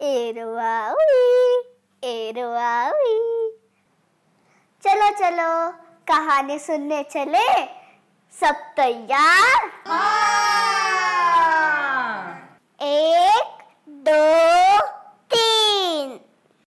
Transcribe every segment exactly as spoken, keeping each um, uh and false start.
एरवावी एरवावी। चलो चलो कहानी सुनने चले, सब तैयार? हाँ। एक दो तीन।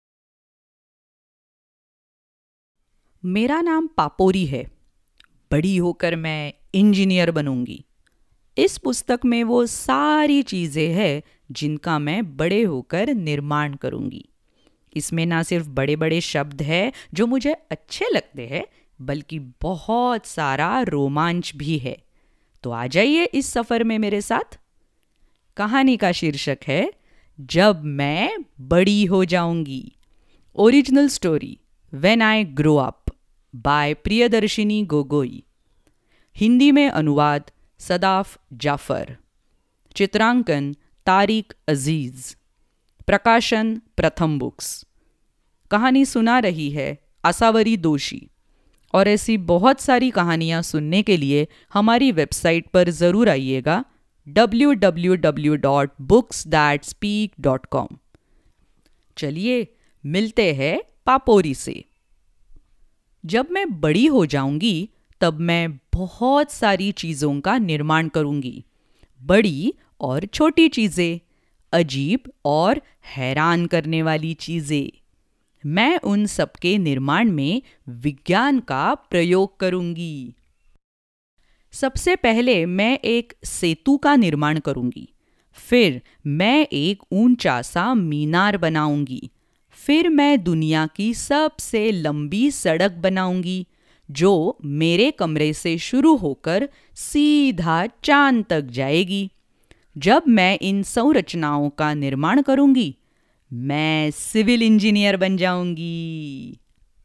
मेरा नाम पापोरी है। बड़ी होकर मैं इंजीनियर बनूंगी। इस पुस्तक में वो सारी चीज़ें हैं जिनका मैं बड़े होकर निर्माण करूंगी। इसमें ना सिर्फ बड़े बड़े शब्द हैं जो मुझे अच्छे लगते हैं, बल्कि बहुत सारा रोमांच भी है। तो आ जाइए इस सफ़र में मेरे साथ। कहानी का शीर्षक है जब मैं बड़ी हो जाऊंगी। Original story when I grow up by Priyadarshini Gogoi. Hindi में अनुवाद सदाफ जाफर। चित्रांकन तारिक अजीज। प्रकाशन प्रथम बुक्स। कहानी सुना रही है आसावरी दोशी। और ऐसी बहुत सारी कहानियाँ सुनने के लिए हमारी वेबसाइट पर ज़रूर आइएगा W W W dot books that speak dot com. चलिए मिलते हैं पापोरी से। जब मैं बड़ी हो जाऊंगी तब मैं बहुत सारी चीज़ों का निर्माण करूंगी। बड़ी और छोटी चीज़ें, अजीब और हैरान करने वाली चीज़ें। मैं उन सब के निर्माण में विज्ञान का प्रयोग करूंगी। सबसे पहले मैं एक सेतु का निर्माण करूंगी। फिर मैं एक ऊंचा सा मीनार बनाऊंगी। फिर मैं दुनिया की सबसे लंबी सड़क बनाऊंगी जो मेरे कमरे से शुरू होकर सीधा चांद तक जाएगी। जब मैं इन संरचनाओं का निर्माण करूंगी, मैं सिविल इंजीनियर बन जाऊंगी।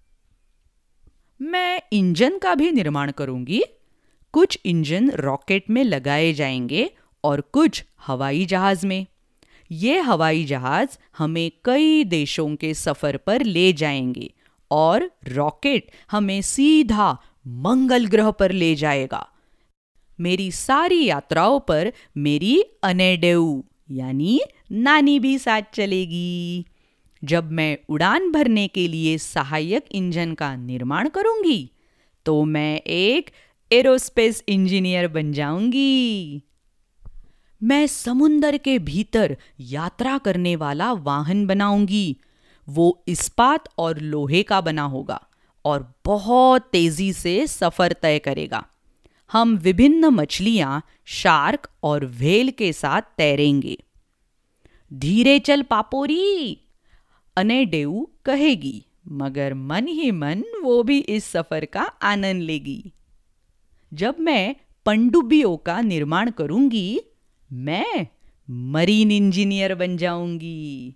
मैं इंजन का भी निर्माण करूंगी। कुछ इंजन रॉकेट में लगाए जाएंगे और कुछ हवाई जहाज में। ये हवाई जहाज हमें कई देशों के सफर पर ले जाएंगे और रॉकेट हमें सीधा मंगल ग्रह पर ले जाएगा। मेरी सारी यात्राओं पर मेरी अनेडेऊ यानी नानी भी साथ चलेगी। जब मैं उड़ान भरने के लिए सहायक इंजन का निर्माण करूंगी तो मैं एक एरोस्पेस इंजीनियर बन जाऊंगी। मैं समुंदर के भीतर यात्रा करने वाला वाहन बनाऊंगी। वो इस्पात और लोहे का बना होगा और बहुत तेजी से सफर तय करेगा। हम विभिन्न मछलियां, शार्क और व्हेल के साथ तैरेंगे। धीरे चल पापोरी, अनेडेऊ कहेगी, मगर मन ही मन वो भी इस सफर का आनंद लेगी। जब मैं पनडुब्बियों का निर्माण करूंगी, मैं मरीन इंजीनियर बन जाऊंगी।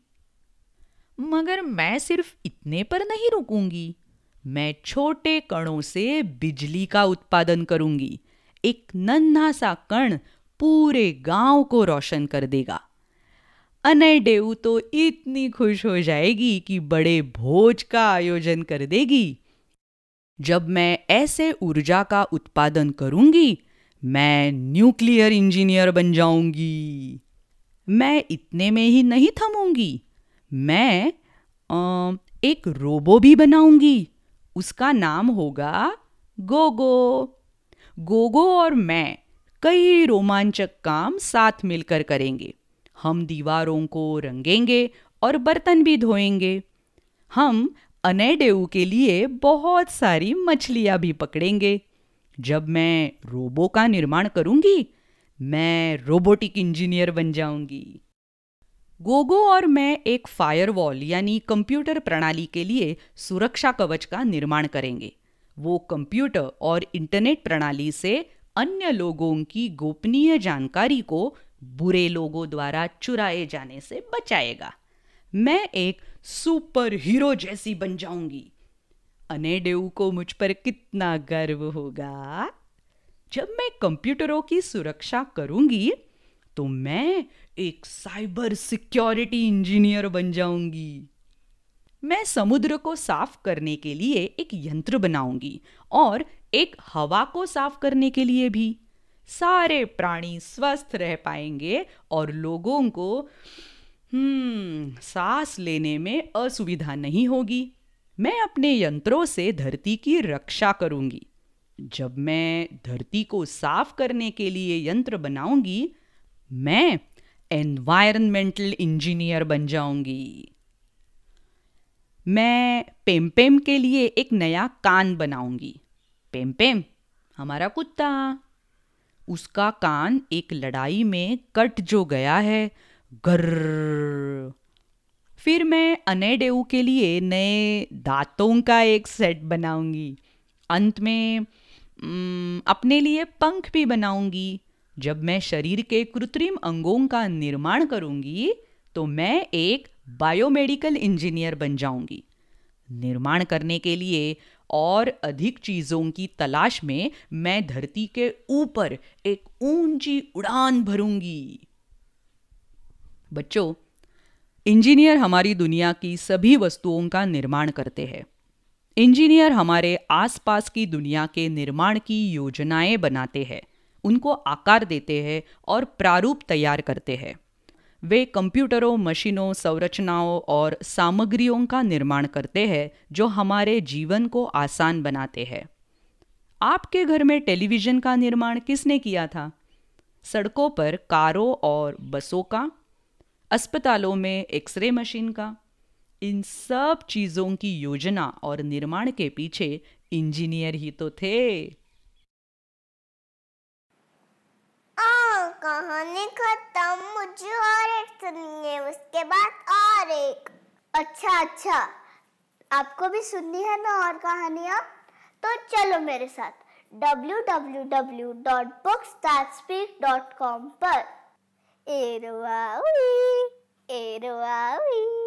मगर मैं सिर्फ इतने पर नहीं रुकूंगी। मैं छोटे कणों से बिजली का उत्पादन करूंगी। एक नन्हा सा कण पूरे गांव को रोशन कर देगा। अनेडेऊ तो इतनी खुश हो जाएगी कि बड़े भोज का आयोजन कर देगी। जब मैं ऐसे ऊर्जा का उत्पादन करूंगी, मैं न्यूक्लियर इंजीनियर बन जाऊंगी। मैं इतने में ही नहीं थमूंगी। मैं आ, एक रोबो भी बनाऊंगी। उसका नाम होगा गोगो। गोगो और मैं कई रोमांचक काम साथ मिलकर करेंगे। हम दीवारों को रंगेंगे और बर्तन भी धोएंगे। हम अनेडेऊ के लिए बहुत सारी मछलियां भी पकड़ेंगे। जब मैं रोबो का निर्माण करूंगी, मैं रोबोटिक इंजीनियर बन जाऊंगी। गोगो और मैं एक फायरवॉल यानी कंप्यूटर प्रणाली के लिए सुरक्षा कवच का निर्माण करेंगे। वो कंप्यूटर और इंटरनेट प्रणाली से अन्य लोगों की गोपनीय जानकारी को बुरे लोगों द्वारा चुराए जाने से बचाएगा। मैं एक सुपर हीरो जैसी बन जाऊंगी। अनेडेऊ को मुझ पर कितना गर्व होगा। जब मैं कंप्यूटरों की सुरक्षा करूंगी तो मैं एक साइबर सिक्योरिटी इंजीनियर बन जाऊंगी। मैं समुद्र को साफ करने के लिए एक यंत्र बनाऊंगी और एक हवा को साफ करने के लिए भी। सारे प्राणी स्वस्थ रह पाएंगे और लोगों को हम्म सांस लेने में असुविधा नहीं होगी। मैं अपने यंत्रों से धरती की रक्षा करूंगी। जब मैं धरती को साफ करने के लिए यंत्र बनाऊंगी, मैं एनवायरमेंटल इंजीनियर बन जाऊंगी। मैं पेमपेम के लिए एक नया कान बनाऊंगी। पेमपेम हमारा कुत्ता, उसका कान एक लड़ाई में कट जो गया है, गर्र। फिर मैं अनेडेऊ के लिए नए दांतों का एक सेट बनाऊंगी। अंत में उम्म, अपने लिए पंख भी बनाऊंगी। जब मैं शरीर के कृत्रिम अंगों का निर्माण करूंगी, तो मैं एक बायोमेडिकल इंजीनियर बन जाऊंगी। निर्माण करने के लिए और अधिक चीजों की तलाश में मैं धरती के ऊपर एक ऊंची उड़ान भरूंगी। बच्चों, इंजीनियर हमारी दुनिया की सभी वस्तुओं का निर्माण करते हैं। इंजीनियर हमारे आसपास की दुनिया के निर्माण की योजनाएं बनाते हैं, उनको आकार देते हैं और प्रारूप तैयार करते हैं। वे कंप्यूटरों, मशीनों, संरचनाओं और सामग्रियों का निर्माण करते हैं जो हमारे जीवन को आसान बनाते हैं। आपके घर में टेलीविज़न का निर्माण किसने किया था? सड़कों पर कारों और बसों का, अस्पतालों में एक्सरे मशीन का। इन सब चीज़ों की योजना और निर्माण के पीछे इंजीनियर ही तो थे। आ, कहानी खत्म। मुझे और एक सुननी है, उसके बाद और एक। अच्छा अच्छा, आपको भी सुननी है ना और कहानियाँ? तो चलो मेरे साथ W W W dot books that speak dot com पर। एरवावी एरवावी